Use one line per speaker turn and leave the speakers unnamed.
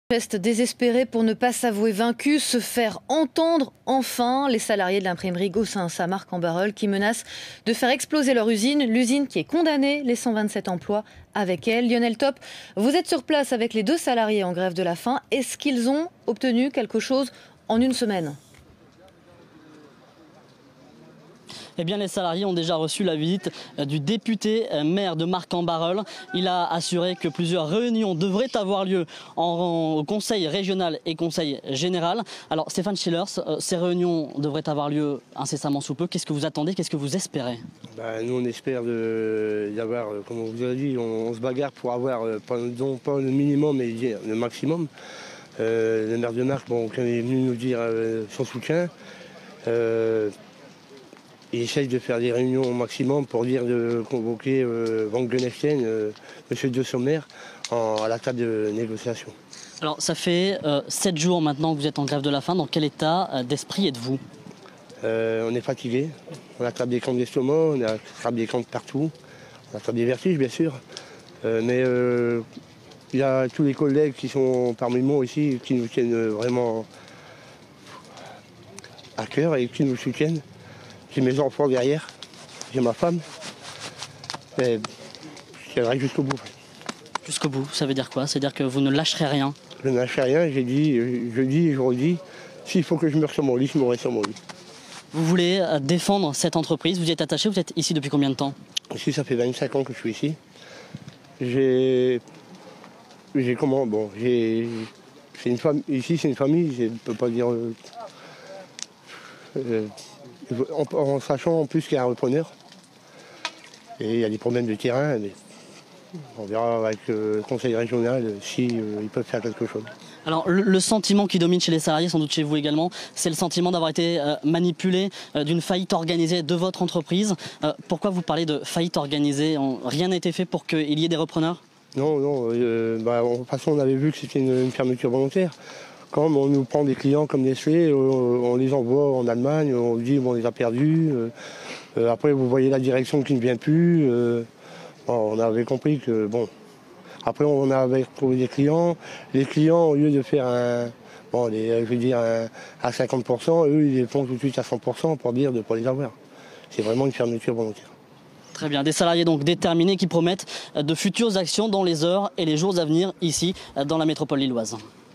Geste désespéré pour ne pas s'avouer vaincu, se faire entendre enfin. Les salariés de l'imprimerie Gossin à Marcq-en-Barœul qui menacent de faire exploser leur usine. L'usine qui est condamnée, les 127 emplois avec elle. Lionel Top, vous êtes sur place avec les 2 salariés en grève de la faim. Est-ce qu'ils ont obtenu quelque chose en une semaine ?
Eh bien, les salariés ont déjà reçu la visite du député maire de Marcq-en-Barœul. Il a assuré que plusieurs réunions devraient avoir lieu au conseil régional et conseil général. Alors, Stéphane Schillers, ces réunions devraient avoir lieu incessamment sous peu. Qu'est-ce que vous attendez? Qu'est-ce que vous espérez?
Nous, on espère y avoir, comme on vous a dit, on se bagarre pour avoir, pas le minimum, mais le maximum. Le maire de Marcq, quand il est venu nous dire son soutien, il essaye de faire des réunions au maximum pour dire de convoquer Van Gunestein, monsieur de Sommer, à la table de négociation.
Alors, ça fait 7 jours maintenant que vous êtes en grève de la faim. Dans quel état d'esprit êtes-vous?
On est fatigué, on attrape des crampes d'estomac, on attrape des crampes partout, on attrape des vertiges bien sûr, mais il y a tous les collègues qui sont parmi moi ici qui nous tiennent vraiment à cœur et qui nous soutiennent. J'ai mes enfants derrière, j'ai ma femme, et je tiendrai jusqu'au bout.
Jusqu'au bout, ça veut dire quoi? C'est-à-dire que vous ne lâcherez rien?
Je ne lâcherai rien, je dis et je redis, s'il faut que je meure sur mon lit, je mourrai sur mon lit.
Vous voulez défendre cette entreprise, vous y êtes attaché, vous êtes ici depuis combien de temps?
Ici, ça fait 25 ans que je suis ici. C'est une famille, ici c'est une famille, je ne peux pas dire... en sachant en plus qu'il y a un repreneur. Et il y a des problèmes de terrain, mais on verra avec le conseil régional si ils peuvent faire quelque chose.
Alors le sentiment qui domine chez les salariés, sans doute chez vous également, c'est le sentiment d'avoir été manipulé, d'une faillite organisée de votre entreprise. Pourquoi vous parlez de faillite organisée? Rien n'a été fait pour qu'il y ait des repreneurs?
Non, de toute façon on avait vu que c'était une fermeture volontaire. Quand on nous prend des clients comme Nestlé, on les envoie en Allemagne, on dit on les a perdus. Après vous voyez la direction qui ne vient plus. On avait compris que bon. Après on avait trouvé des clients. Les clients, au lieu de faire à 50%, eux ils les font tout de suite à 100% pour dire de ne pas les avoir. C'est vraiment une fermeture volontaire.
Très bien, des salariés donc déterminés qui promettent de futures actions dans les heures et les jours à venir ici dans la métropole lilloise.